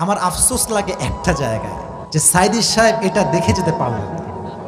আমার আফসোস লাগে একটা জায়গায়, যে সাইদি সাহেব এটা দেখে যেতে পারলেন না।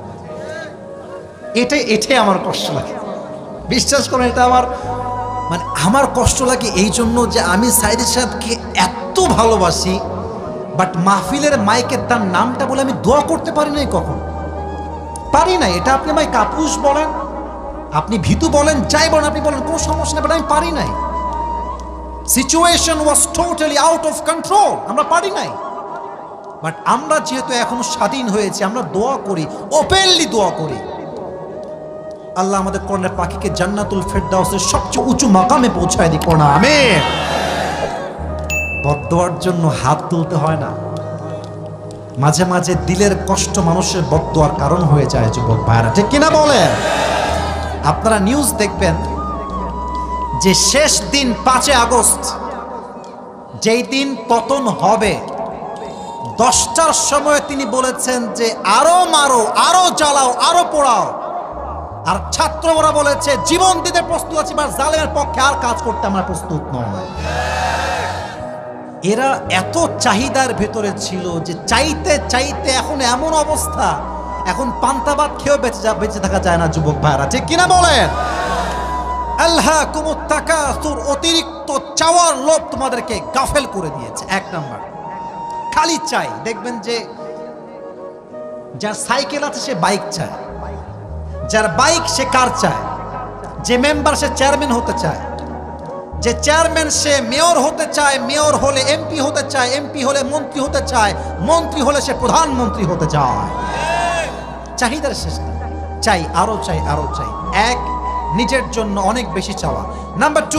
এটাই আমার কষ্ট লাগে, বিশ্বাস করেন। এটা আমার কষ্ট লাগে এই জন্য যে আমি সাইদি সাহেবকে এত ভালোবাসি, বাট মাহফিলের মাইকে তার নামটা বলে আমি দোয়া করতে পারি নাই, কখন পারি নাই। এটা আপনি আমায় কাপুরুষ বলেন, আপনি ভীতু বলেন, যাই বলেন আপনি বলেন, কোনো সমস্যা নেই, বাট আমি পারি নাই। Situation was totally out of control, আমরা পারি নাই। বাট আমরা যেহেতু এখন স্বাধীন হয়েছি, আমরা দোয়া করি, ওপেনলি দোয়া করি, আল্লাহ আমাদের কোরআনের পাখিকে জান্নাতুল ফেরদাউসের সবচেয়ে উঁচু মাকামে পৌঁছায় দিক না, আমিন। বদদোয়ার জন্য হাত তুলতে হয় না, মাঝে মাঝে দিলের কষ্ট মানুষের বদদোয়ার কারণ হয়ে যায়। যুবক ভাইরা, ঠিক কিনা বলেন? আপনারা নিউজ দেখবেন যে শেষ দিন 5 আগস্ট, যেই দিন পতন হবে, 10টার সময় তিনি বলেছেন যে আরো মারো, আরো জ্বালাও, আরো পোড়াও। আর ছাত্ররা বলেছে জীবন দিতে প্রস্তুত আছি, বা জালেমের পক্ষে আর কাজ করতে আমরা প্রস্তুত নয়। এরা এত চাহিদার ভেতরে ছিল যে চাইতে চাইতে এখন এমন অবস্থা, এখন পান্তা ভাত খেয়েও বেঁচে থাকা যায় না। যুবক ভাইরা, ঠিক কিনা বলেন? আল্লাহকুমুত তাকাসুর, অতিরিক্ত চাওয়ার লোভ তোমাদেরকে গাফেল করে দিয়েছে। 1 নাম্বার, খালি চাই। দেখবেন যে যার সাইকেল আছে সে বাইক চায়, যার বাইক সে কার চায়, যে মেম্বার সে চেয়ারম্যান হতে চায়, যে চেয়ারম্যান সে মেয়র হতে চায়, মেয়র হলে এমপি হতে চায়, এমপি হলে মন্ত্রী হতে চায়, মন্ত্রী হলে সে প্রধানমন্ত্রী হতে চায়। চাহিদার শেষ নেই, চাই, আরো চাই, আরো চাই। 1, নিজের জন্য অনেক বেশি চাওয়া। নাম্বার 2,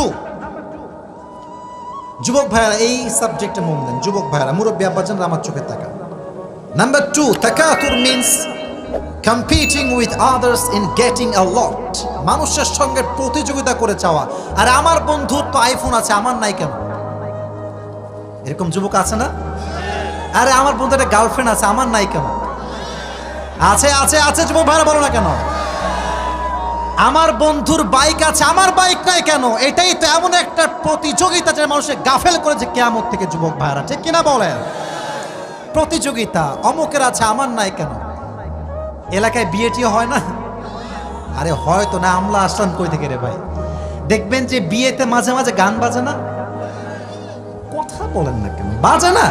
যুবক ভাইরা এই সাবজেক্টে মন দেন। যুবক ভাইরা, মুরব্বী আব্বাজানরা আমার চোখে তাকান। নাম্বার 2, তাকাতুর means competing with others in getting a lot, মানুষের সঙ্গে প্রতিযোগিতা করে চাওয়া। আর আমার বন্ধুর তো আইফোন আছে, আমার নাই কেন? এরকম যুবক আছে না? আরে আমার বন্ধুর একটা গার্লফ্রেন্ড আছে, আমার নাই কেন? আছে আছে আছে, যুবক ভাইরা বলো না কেন? আমার বন্ধুর বাইক আছে, আমার বাইক নাই কেন? এটাই তো এমন একটা প্রতিযোগিতা যে মানুষের গাফেল করেছে কিয়ামত থেকে। যুবক ভাইরা, ঠিক কিনা বলেন? প্রতিযোগিতা, অমুকের আছে, আমার নাই কেন? এলাকায় বিয়েটিও হয় না? আরে হয়তো না, আমলা আসলাম কই থেকে রে ভাই? দেখবেন যে বিয়েতে মাঝে মাঝে গান বাজে না? কথা বলেন না কেন? বাজে না?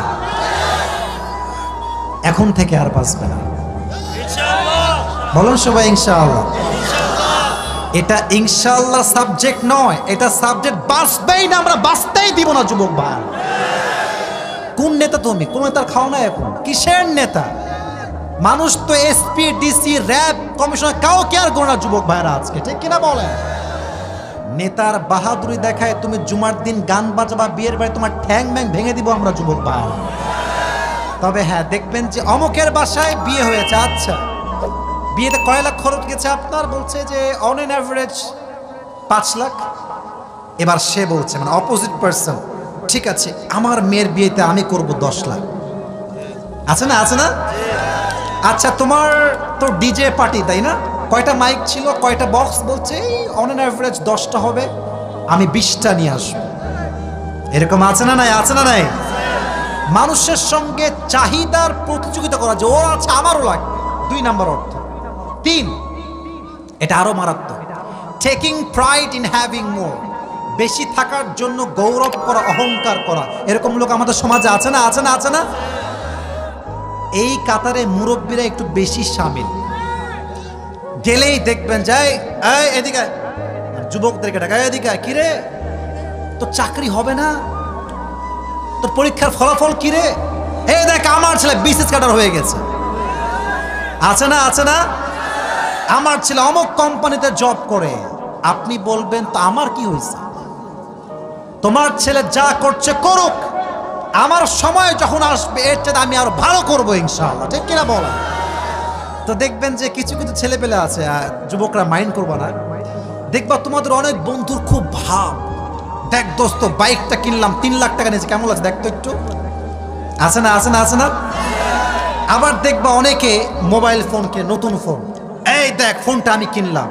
এখন থেকে আর বাজবে না, বলুন সবাই ইনশাআল্লাহ। এটা ইনশাআল্লাহ সাবজেক্ট নয়, এটা সাবজেক্ট বাঁচবেই না, আমরা বাঁচতেই দিব না। যুবক ভাই, কোন নেতা তুমি? কোন নেতার খাও না এখন? কিসের নেতা? মানুষ তো এসপি, ডিসি, র্যাব, কমিশনার কাউকে আর গোনা। যুবক ভাইরা আজকে, ঠিক কিনা বলেন? নেতার বাহাদুরি দেখায় তুমি জুমার দিন গান বাজাবা, বিয়ের বাড়ি তোমার ঠ্যাং ম্যাং ভেঙে দিব আমরা। যুবক ভাই, তবে হ্যাঁ, দেখবেন যে অমুকের বাসায় বিয়ে হয়েছে, আচ্ছা বিয়েতে কয় লাখ খরচ গেছে আপনার? বলছে যে অন এন অ্যাভারেজ 5 লাখ। এবার সে বলছে, মানে অপোজিট পার্সন, ঠিক আছে আমার মেয়ের বিয়েতে আমি করব 10 লাখ। আছে না? আছে না? আচ্ছা তোমার তো ডিজে পার্টি, তাই না? কয়টা মাইক ছিল, কয়টা বক্স? বলছে অন এন অ্যাভারেজ 10টা হবে, আমি 20টা নিয়ে আসবো। এরকম আছে না নাই? আছে না নাই? মানুষের সঙ্গে চাহিদার প্রতিযোগিতা করা, যে ওর আছে আমারও লাগবে। 2 নাম্বার অর্থ। 3, এটা আরো মারাত্মক, taking pride in having more, বেশি থাকার জন্য গৌরব করা, অহংকার করা। এরকম লোক আমাদের সমাজে আছে না? আছে না? আছে না? এই কাতারে মুরব্বীরা একটু বেশি শামিল। গেলেই দেখবেন যাই এদিকে, যুবকদেরকে ডাকা, এদিকে কিরে তোর চাকরি হবে না? তোর পরীক্ষার ফলাফল কিরে? এই দেখ আমার ছেলে বিসিএস ক্যাডার হয়ে গেছে। আছে না? আছে না? আমার ছেলে অমুক কোম্পানিতে জব করে। আপনি বলবেন তো আমার কি হয়েছে? তোমার ছেলে যা করছে করুক, আমার সময় যখন আসবে এর চেয়ে আমি আরো ভালো করবো ইনশাআল্লাহ, ঠিক কিনা বলা? তো দেখবেন যে কিছু কিছু ছেলে পেলে আছে, যুবকরা মাইন্ড করবো না, দেখবা তোমাদের অনেক বন্ধুর খুব ভাব, দেখ দোস্ত বাইকটা কিনলাম 3 লাখ টাকা নিয়েছে, কেমন আছে দেখ তো একটু। আছে না? আছে না? আছে না? আবার দেখবা অনেকে মোবাইল ফোনকে, নতুন ফোন, এই দেখ ফোনটা আমি কিনলাম।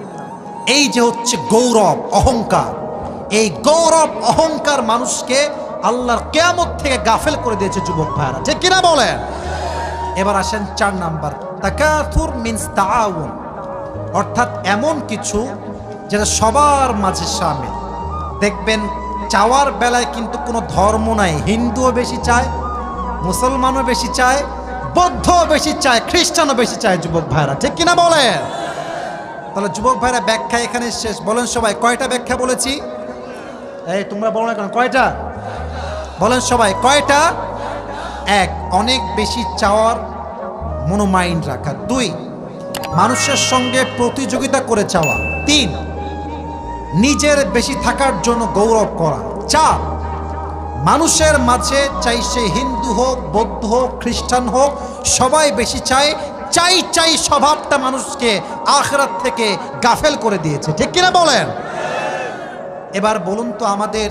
এই যে হচ্ছে গৌরব, অহংকার, এই গৌরব অহংকার মানুষকে আল্লাহর কিয়ামত থেকে গাফেল করে দিয়েছে যুবক ভাইরা, ঠিক কিনা বলেন? এবার আসেন 4 নাম্বার, তাকাথুর মিনস তাআউন, অর্থাৎ এমন কিছু যেটা সবার মাঝে শামিল। দেখবেন চাওয়ার বেলায় কিন্তু কোনো ধর্ম নাই, হিন্দুও বেশি চায়, মুসলমানও বেশি চায়, বৌদ্ধও বেশি চায়, খ্রিস্টানও বেশি চায় যুবক ভাইরা, ঠিক কিনা বলেন? তাহলে যুবক ভাইরা ব্যাখ্যা এখানে শেষ। বলেন সবাই কয়টা ব্যাখ্যা বলেছি? এই তোমরা বলো না কেন, কয়টা বলেন সবাই, কয়টা? 1, অনেক বেশি চাওয়ার মনোমাইন্ড রাখা। 2, মানুষের সঙ্গে প্রতিযোগিতা করে চাওয়া। 3, নিজের বেশি থাকার জন্য গৌরব করা। 4, মানুষের মাঝে চাই সে হিন্দু হোক, বৌদ্ধ হোক, খ্রিস্টান হোক, সবাই বেশি চায়। চাই চাই স্বভাবটা মানুষকে আখিরাত থেকে গাফেল করে দিয়েছে, ঠিক কিনা বলেন? এবার বলুন তো, আমাদের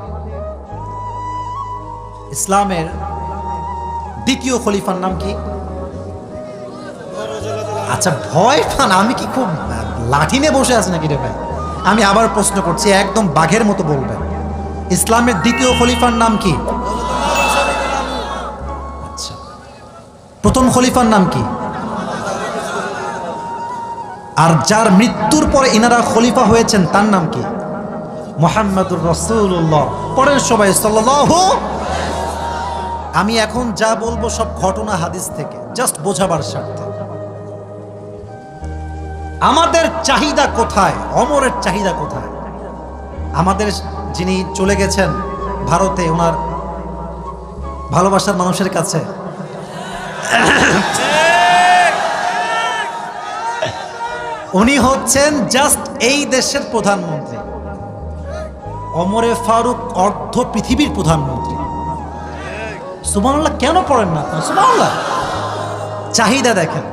ইসলামের দ্বিতীয় খলিফার নাম কি? আচ্ছা ভয় পান, আমি কি খুব লাঠি নিয়ে বসে আছি নাকি রে ভাই? আমি আবার প্রশ্ন করছি, একদম বাঘের মতো বলবেন। ইসলামের দ্বিতীয় খলিফার নাম কি? আচ্ছা, প্রথম খলিফার নাম কি? আর যার মৃত্যুর পরে ইনারা খলিফা হয়েছেন তার নাম কি? মুহাম্মাদুর রাসূলুল্লাহ। পড়েন সবাই সাল্লাল্লাহু। আমি এখন যা বলবো সব ঘটনা হাদিস থেকে, জাস্ট বোঝাবার স্বার্থে। আমাদের চাহিদা কোথায়? ওমরের চাহিদা কোথায়? আমাদের যিনি চলে গেছেন ভারতে, ওনার ভালোবাসার মানুষের কাছে, উনি হচ্ছেন জাস্ট এই দেশের প্রধানমন্ত্রী। ওমরে ফারুক অর্ধ পৃথিবীর প্রধানমন্ত্রী। সুবহানাল্লাহ কেন পড়েন না? সুবহানাল্লাহ। চাহিদা দেখেন,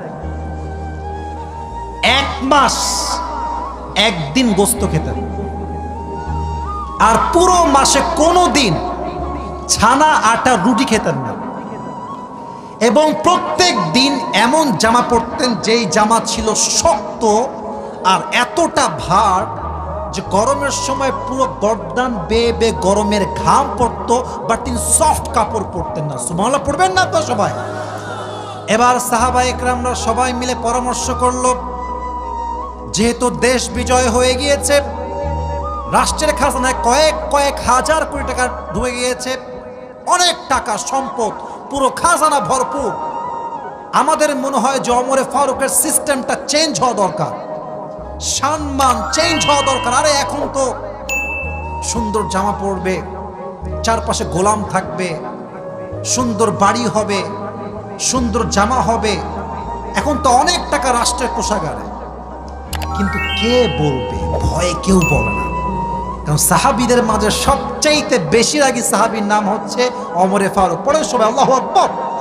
1 মাস 1 দিন গোস্ত খেতেন, আর পুরো মাসে কোনো দিন ছানা আটা রুটি খেতেন না, এবং প্রত্যেক দিন এমন জামা পরতেন যেই জামা ছিল শক্ত আর এতটা ভার যে গরমের সময় পুরো গর্দান বেয়ে বেয়ে গরমের ঘাম পড়তো, বাট তিনি সফট কাপড় পরতেন না। সুবহানাল্লাহ পড়বেন না তো সবাই? এবার সাহাবা একরামরা সবাই মিলে পরামর্শ করলো, যেহেতু দেশ বিজয় হয়ে গিয়েছে, রাষ্ট্রের খাজনায় কয়েক হাজার কোটি টাকা ঢুকে গিয়েছে, অনেক টাকা সম্পদ, পুরো খাজানা ভরপুর। আমাদের মনে হয় যে ওমরে ফারুকের সিস্টেমটা চেঞ্জ হওয়া দরকার, সম্মান চেঞ্জ হওয়া দরকার। আরে এখন তো সুন্দর জামা পরবে, চারপাশে গোলাম থাকবে, সুন্দর বাড়ি হবে, সুন্দর জামা হবে, এখন তো অনেক টাকা রাষ্ট্রের কোষাগারে। কিন্তু কে বলবে? ভয়ে কেউ বলে না, কারণ সাহাবীদের মাঝে সবচাইতে বেশি রাগী সাহাবীর নাম হচ্ছে ওমরে ফারুক। পড়ে সবাই আল্লাহু আকবার।